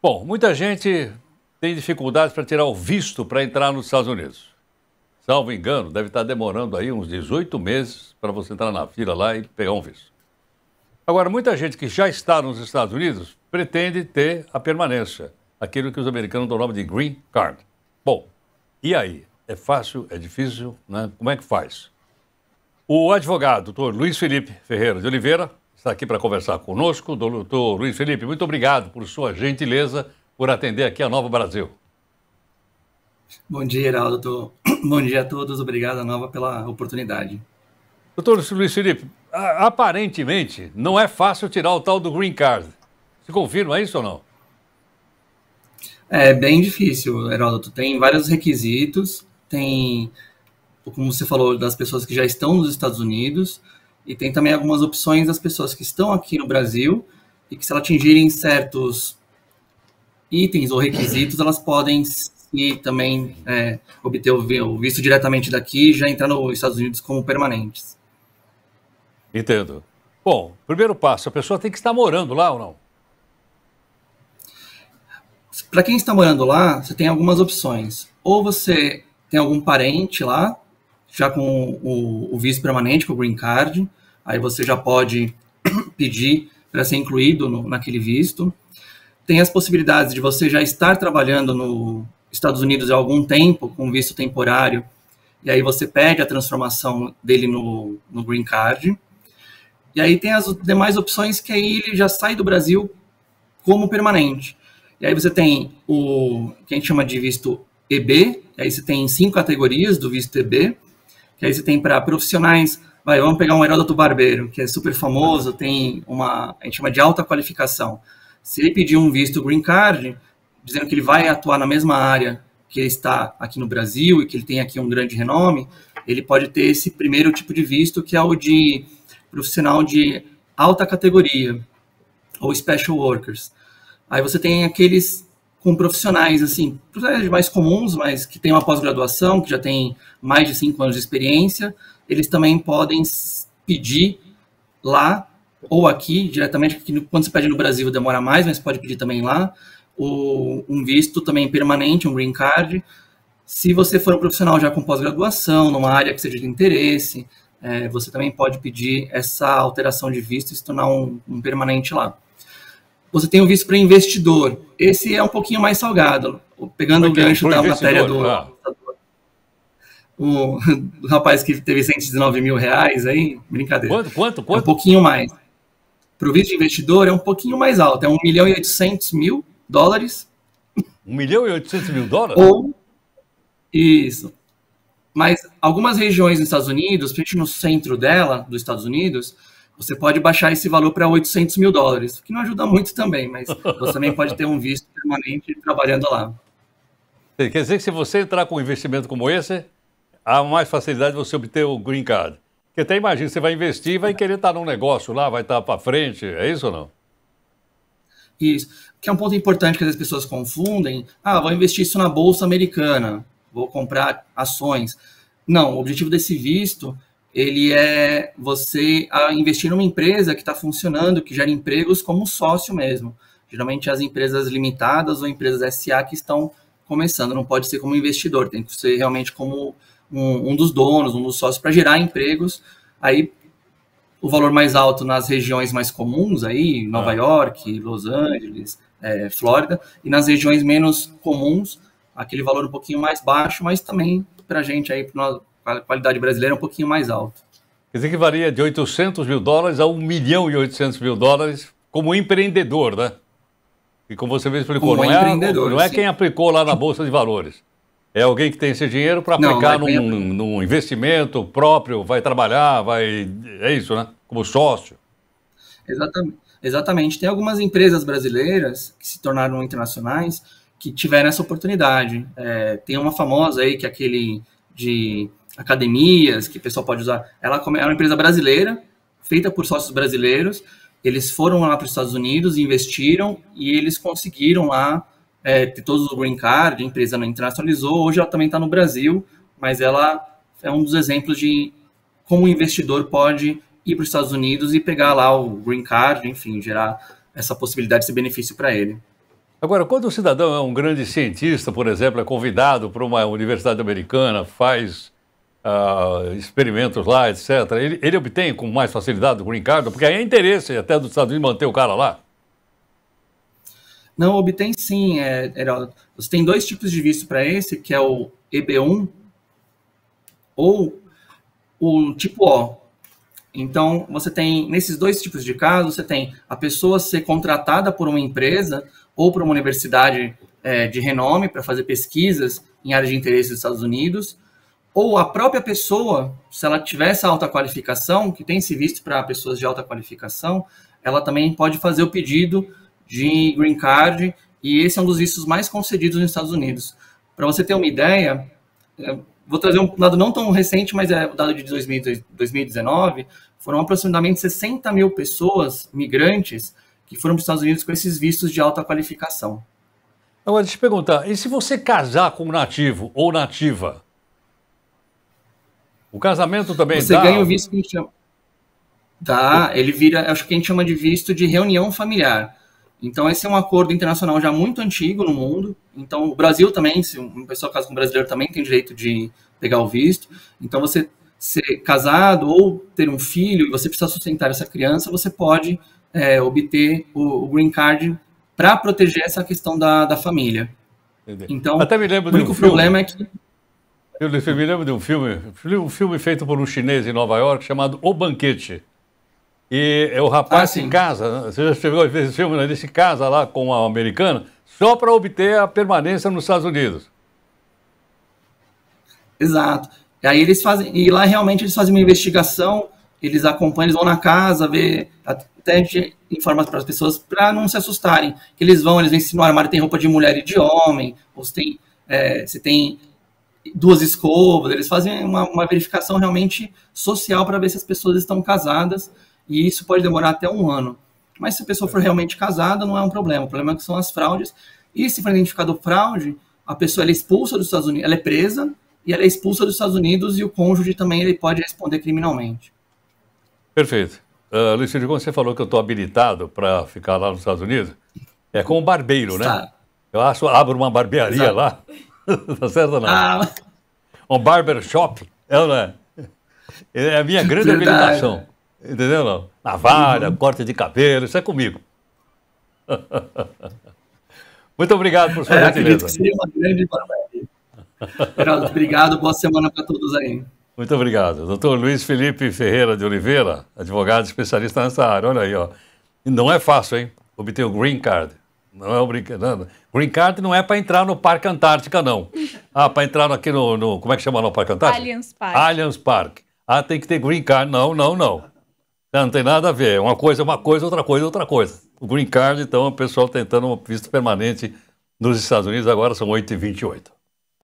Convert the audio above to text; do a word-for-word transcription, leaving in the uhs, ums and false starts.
Bom, muita gente tem dificuldades para tirar o visto para entrar nos Estados Unidos. Salvo engano, deve estar demorando aí uns dezoito meses para você entrar na fila lá e pegar um visto. Agora, muita gente que já está nos Estados Unidos pretende ter a permanência, aquilo que os americanos dão o nome de Green Card. Bom, e aí? É fácil? É difícil? Né? Como é que faz? O advogado, doutor Luiz Felipe Ferreira de Oliveira, está aqui para conversar conosco. Doutor Luiz Felipe, muito obrigado por sua gentileza por atender aqui a Nova Brasil. Bom dia, Heraldo. Bom dia a todos. Obrigado, Nova, pela oportunidade. Doutor Luiz Felipe, aparentemente não é fácil tirar o tal do Green Card. Você confirma isso ou não? É bem difícil, Heraldo. Tem vários requisitos. Tem, como você falou, das pessoas que já estão nos Estados Unidos. E tem também algumas opções das pessoas que estão aqui no Brasil e que, se elas atingirem certos itens ou requisitos, elas podem e também é, obter o visto diretamente daqui e já entrar nos Estados Unidos como permanentes. Entendo. Bom, primeiro passo, a pessoa tem que estar morando lá ou não? Para quem está morando lá, você tem algumas opções. Ou você tem algum parente lá, já com o, o visto permanente, com o Green Card, aí você já pode pedir para ser incluído no, naquele visto. Tem as possibilidades de você já estar trabalhando nos Estados Unidos há algum tempo, com visto temporário, e aí você pede a transformação dele no, no Green Card. E aí tem as demais opções que aí ele já sai do Brasil como permanente. E aí você tem o que a gente chama de visto E B, aí você tem cinco categorias do visto E B, que aí você tem para profissionais, vai, vamos pegar um Heródoto Barbeiro, que é super famoso, tem uma, a gente chama de alta qualificação. Se ele pedir um visto Green Card, dizendo que ele vai atuar na mesma área que ele está aqui no Brasil e que ele tem aqui um grande renome, ele pode ter esse primeiro tipo de visto, que é o de profissional de alta categoria, ou Special Workers. Aí você tem aqueles com profissionais, assim, profissionais mais comuns, mas que têm uma pós-graduação, que já tem mais de cinco anos de experiência, eles também podem pedir lá, ou aqui, diretamente, porque quando você pede no Brasil demora mais, mas pode pedir também lá, o, um visto também permanente, um Green Card. Se você for um profissional já com pós-graduação, numa área que seja de interesse, é, você também pode pedir essa alteração de visto e se tornar um, um permanente lá. Você tem o visto para investidor. Esse é um pouquinho mais salgado. Pegando o gancho da matéria do, ah. o, do rapaz que teve cento e dezenove mil reais aí, brincadeira. Quanto, quanto, quanto? É um pouquinho mais. Para o visto de investidor é um pouquinho mais alto. É um milhão e oitocentos mil dólares. um milhão e oitocentos mil dólares? Ou, isso. Mas algumas regiões nos Estados Unidos, principalmente no centro dela, dos Estados Unidos, você pode baixar esse valor para oitocentos mil dólares, que não ajuda muito também, mas você também pode ter um visto permanente trabalhando lá. Quer dizer que se você entrar com um investimento como esse, há mais facilidade de você obter o Green Card. Porque até imagina, você vai investir e vai querer estar num negócio lá, vai estar para frente, é isso ou não? Isso, que é um ponto importante que as pessoas confundem. Ah, vou investir isso na Bolsa Americana, vou comprar ações. Não, o objetivo desse visto, ele é você investir numa empresa que está funcionando, que gera empregos como sócio mesmo. Geralmente as empresas limitadas ou empresas S A que estão começando, não pode ser como investidor, tem que ser realmente como um, um dos donos, um dos sócios, para gerar empregos. Aí o valor mais alto nas regiões mais comuns, aí, Nova ah. York, Los Angeles, é, Flórida, e nas regiões menos comuns, aquele valor um pouquinho mais baixo, mas também para a gente aí, para a qualidade brasileira, um pouquinho mais alto. Quer dizer que varia de oitocentos mil dólares a um milhão e oitocentos mil dólares como empreendedor, né? E como você mesmo explicou, como não, empreendedor, é, não é quem aplicou lá na Bolsa de Valores. É alguém que tem esse dinheiro para aplicar não, não num, num investimento próprio, vai trabalhar, vai... É isso, né? Como sócio. Exatamente. Exatamente. Tem algumas empresas brasileiras que se tornaram internacionais que tiveram essa oportunidade. É, tem uma famosa aí, que é aquele de academias, que o pessoal pode usar. Ela é uma empresa brasileira, feita por sócios brasileiros. Eles foram lá para os Estados Unidos, investiram e eles conseguiram lá é, ter todos os green card, a empresa não internacionalizou, hoje ela também está no Brasil, mas ela é um dos exemplos de como o investidor pode ir para os Estados Unidos e pegar lá o green card, enfim, gerar essa possibilidade, esse benefício para ele. Agora, quando o cidadão é um grande cientista, por exemplo, é convidado para uma universidade americana, faz uh, experimentos lá, etcétera, ele, ele obtém com mais facilidade o green card? Porque aí é interesse até dos Estados Unidos manter o cara lá. Não, obtém sim, é, Heraldo. Você tem dois tipos de visto para esse, que é o E B um ou o tipo O. Então, você tem, nesses dois tipos de casos, você tem a pessoa ser contratada por uma empresa ou por uma universidade é, de renome para fazer pesquisas em áreas de interesse dos Estados Unidos, ou a própria pessoa, se ela tiver essa alta qualificação, que tem esse visto para pessoas de alta qualificação, ela também pode fazer o pedido de green card, e esse é um dos vistos mais concedidos nos Estados Unidos. Para você ter uma ideia, vou trazer um dado não tão recente, mas é o dado de dois mil e dezenove, foram aproximadamente sessenta mil pessoas, migrantes, que foram para os Estados Unidos com esses vistos de alta qualificação. Agora, deixa eu te perguntar, e se você casar com um nativo ou nativa? O casamento também você dá? Você ganha o visto que a gente chama... Dá, ele vira, acho que a gente chama de visto de reunião familiar. Então, esse é um acordo internacional já muito antigo no mundo. Então, o Brasil também, se uma pessoa casa com um brasileiro, também tem direito de pegar o visto. Então, você ser casado ou ter um filho e você precisa sustentar essa criança, você pode é, obter o, o green card para proteger essa questão da, da família. Entendi. Então, Até me lembro o único de um problema filme. é que... Eu me lembro de um filme, um filme feito por um chinês em Nova York chamado O Banquete. E o rapaz ah, se casa, você já chegou a ver esse filme, né? Ele se casa lá com uma americana só para obter a permanência nos Estados Unidos. Exato. E aí eles fazem, e lá realmente eles fazem uma investigação, eles acompanham, eles vão na casa, ver, até a gente informa para as pessoas para não se assustarem. Que eles vão, eles veem se no armário tem roupa de mulher e de homem, ou se tem, é, se tem duas escovas, eles fazem uma, uma verificação realmente social para ver se as pessoas estão casadas. E isso pode demorar até um ano. Mas se a pessoa for realmente casada, não é um problema. O problema é que são as fraudes. E se for identificado fraude, a pessoa ela é expulsa dos Estados Unidos, ela é presa e ela é expulsa dos Estados Unidos e o cônjuge também ele pode responder criminalmente. Perfeito. Uh, Luiz Felipe, quando você falou que eu estou habilitado para ficar lá nos Estados Unidos, é como barbeiro, Está. né? Eu acho, abro uma barbearia Exato. lá. Tá certo ou não? Ah. Um barber shop, é ou não é? É a minha grande Verdade. habilitação. Entendeu, não? Navalha, uhum. corte de cabelo, isso é comigo. Muito obrigado por sua é, gentileza. Acredito que seria uma grande barbearia. Geraldo, obrigado, boa semana para todos aí. Muito obrigado. doutor Luiz Felipe Ferreira de Oliveira, advogado especialista nessa área. Olha aí, ó. Não é fácil, hein? Obter o Green Card. Não é obrigado. Green Card não é para entrar no Parque Antártica, não. Ah, para entrar aqui no, no... Como é que chama no Parque Antártica? Allianz Park. Allianz Park. Ah, tem que ter Green Card. Não, não, não. Não tem nada a ver. Uma coisa é uma coisa, outra coisa é outra coisa. O Green Card, então, é o pessoal tentando um visto permanente nos Estados Unidos. Agora são oito e vinte e oito.